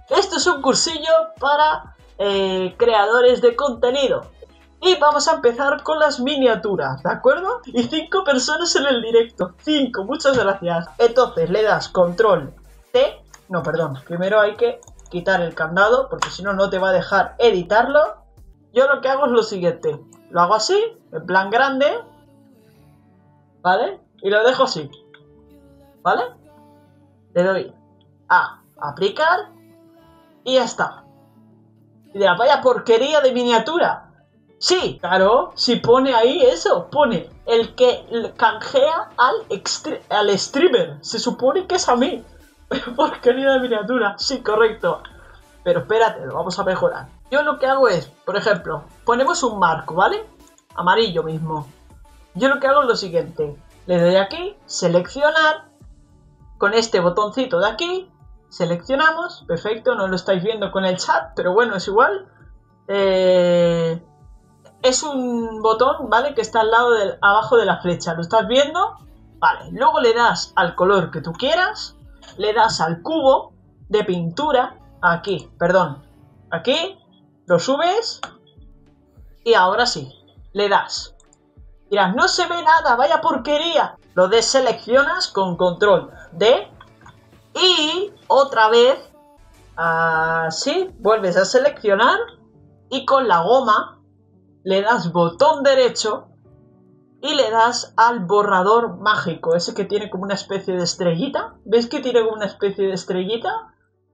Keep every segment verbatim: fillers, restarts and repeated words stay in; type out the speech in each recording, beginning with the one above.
Esto es un cursillo para eh, creadores de contenido. Y vamos a empezar con las miniaturas, ¿de acuerdo? Y cinco personas en el directo. Cinco, muchas gracias. Entonces le das control T. No, perdón. Primero hay que quitar el candado, porque si no, no te va a dejar editarlo. Yo lo que hago es lo siguiente. Lo hago así, en plan grande. ¿Vale? Y lo dejo así. ¿Vale? Le doy a aplicar. Y ya está. Y dirá, vaya porquería de miniatura. Sí, claro, si pone ahí eso, pone el que canjea al, al streamer. Se supone que es a mí. Porquería de miniatura, sí, correcto. Pero espérate, lo vamos a mejorar. Yo lo que hago es, por ejemplo, ponemos un marco, ¿vale? Amarillo mismo. Yo lo que hago es lo siguiente. Le doy aquí, seleccionar. Con este botoncito de aquí, seleccionamos. Perfecto, no lo estáis viendo con el chat, pero bueno, es igual. Eh... Es un botón, ¿vale? Que está al lado del, abajo de la flecha. ¿Lo estás viendo? Vale. Luego le das al color que tú quieras. Le das al cubo de pintura. Aquí, perdón. Aquí. Lo subes. Y ahora sí. Le das. Dirás, no se ve nada, vaya porquería. Lo deseleccionas con control D. Y otra vez. Así. Vuelves a seleccionar. Y con la goma. Le das botón derecho y le das al borrador mágico, ese que tiene como una especie de estrellita. ¿Ves que tiene como una especie de estrellita?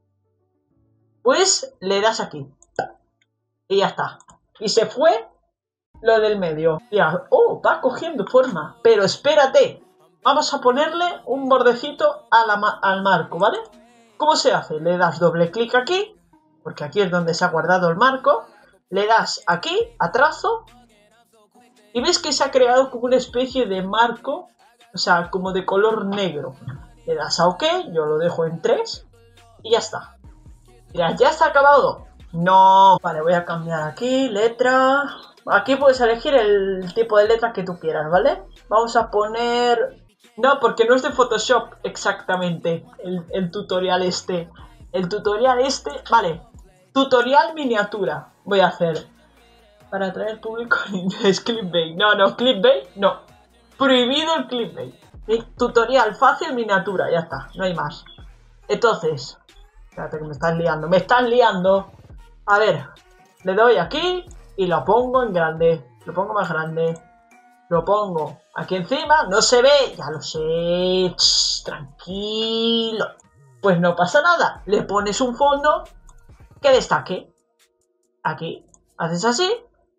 Pues le das aquí. Y ya está. Y se fue lo del medio. Ya, oh, va cogiendo forma. Pero espérate. Vamos a ponerle un bordecito a la, al marco, ¿vale? ¿Cómo se hace? Le das doble clic aquí, porque aquí es donde se ha guardado el marco. Le das aquí, a trazo, y ves que se ha creado como una especie de marco, o sea, como de color negro. Le das a OK, yo lo dejo en tres, y ya está. Dirás, ¿ya está acabado? No. Vale, voy a cambiar aquí, letra. Aquí puedes elegir el tipo de letra que tú quieras, ¿vale? Vamos a poner... No, porque no es de Photoshop exactamente el, el tutorial este. El tutorial este... Vale, tutorial miniatura. Voy a hacer para atraer público en inglés. Clickbait. No, no, clickbait, no. Prohibido el clickbait. Tutorial fácil miniatura, ya está, no hay más. Entonces, espérate que me estás liando, me estás liando. A ver, le doy aquí y lo pongo en grande. Lo pongo más grande. Lo pongo aquí encima, no se ve, ya lo sé. Shh, tranquilo. Pues no pasa nada. Le pones un fondo que destaque. Aquí, haces así,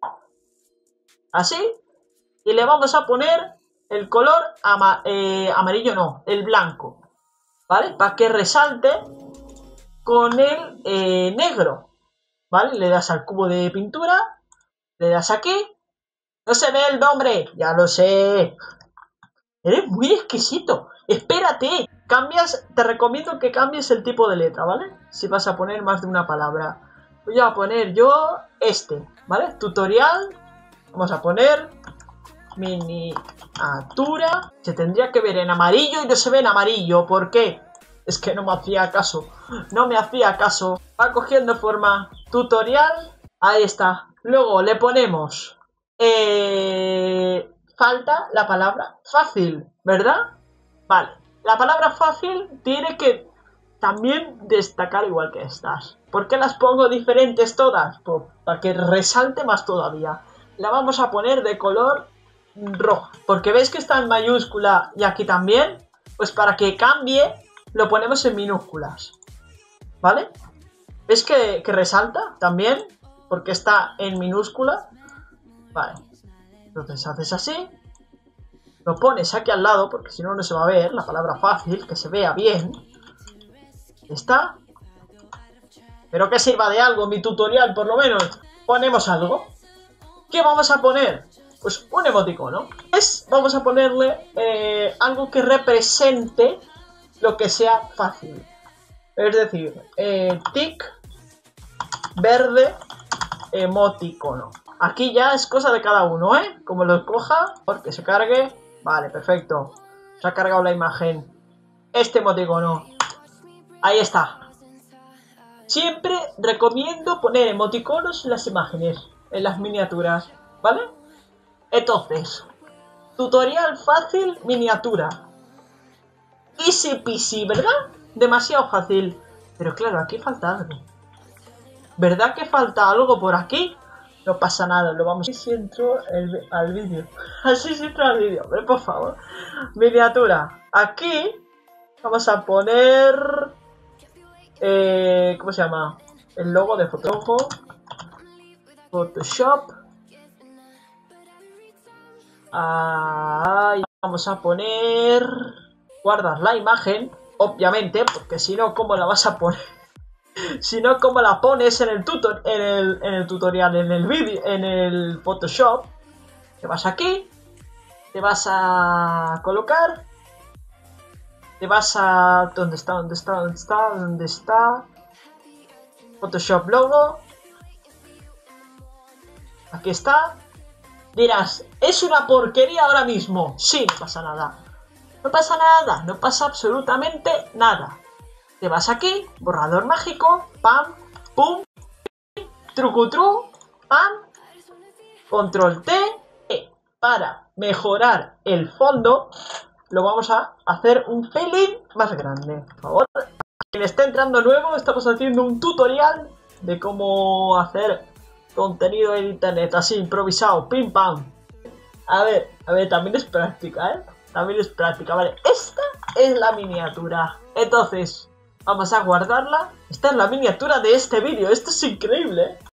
así, y le vamos a poner el color ama eh, amarillo, no, el blanco, ¿vale? Para que resalte con el eh, negro, ¿vale? Le das al cubo de pintura, le das aquí, no se ve el nombre, ya lo sé, eres muy exquisito, espérate, cambias, te recomiendo que cambies el tipo de letra, ¿vale? Si vas a poner más de una palabra. Voy a poner yo este, ¿vale? Tutorial. Vamos a poner miniatura. Se tendría que ver en amarillo y no se ve en amarillo. ¿Por qué? Es que no me hacía caso. No me hacía caso. Va cogiendo forma. Tutorial. Ahí está. Luego le ponemos... Eh, falta la palabra fácil, ¿verdad? Vale. La palabra fácil tiene que... también destacar igual que estas. ¿Por qué las pongo diferentes todas? Pues para que resalte más todavía. La vamos a poner de color rojo. Porque ves que está en mayúscula y aquí también. Pues para que cambie, lo ponemos en minúsculas. ¿Vale? ¿Ves que, que resalta también? Porque está en minúscula. Vale. Entonces haces así. Lo pones aquí al lado, porque si no, no se va a ver la palabra fácil, que se vea bien. Está. Pero que sirva de algo mi tutorial, por lo menos. Ponemos algo. ¿Qué vamos a poner? Pues un emoticono. Es, vamos a ponerle eh, algo que represente lo que sea fácil. Es decir, eh, tic verde emoticono. Aquí ya es cosa de cada uno, ¿eh? Como lo escoja, porque se cargue. Vale, perfecto. Se ha cargado la imagen. Este emoticono. Ahí está. Siempre recomiendo poner emoticonos en las imágenes, en las miniaturas, ¿vale? Entonces, tutorial fácil, miniatura. Easy peasy, ¿verdad? Demasiado fácil. Pero claro, aquí falta algo. ¿Verdad que falta algo por aquí? No pasa nada, lo vamos a... Así si entro el, al vídeo. Así si entro al vídeo, hombre, por favor. Miniatura. Aquí vamos a poner... Eh, ¿Cómo se llama? El logo de Photoshop. Photoshop. Ahí vamos a poner... Guardas la imagen, obviamente, porque si no, ¿cómo la vas a poner? Si no, ¿cómo la pones en el, tutor en el, en el tutorial, en el vídeo, en el Photoshop? Te vas aquí, te vas a colocar, te vas a... ¿Dónde está? ¿Dónde está? ¿Dónde está? ¿Dónde está? Photoshop logo. Aquí está. Dirás, ¿es una porquería ahora mismo? Sí, no pasa nada. No pasa nada, no pasa absolutamente nada. Te vas aquí, borrador mágico, pam, pum, trucutru, pam, control T, e. Para mejorar el fondo, lo vamos a hacer un pelín más grande. Por favor, quien esté entrando nuevo, estamos haciendo un tutorial de cómo hacer contenido en internet, así improvisado, pim pam. A ver, a ver, también es práctica, ¿eh? También es práctica, vale. Esta es la miniatura. Entonces, vamos a guardarla. Esta es la miniatura de este vídeo. Esto es increíble, ¿eh?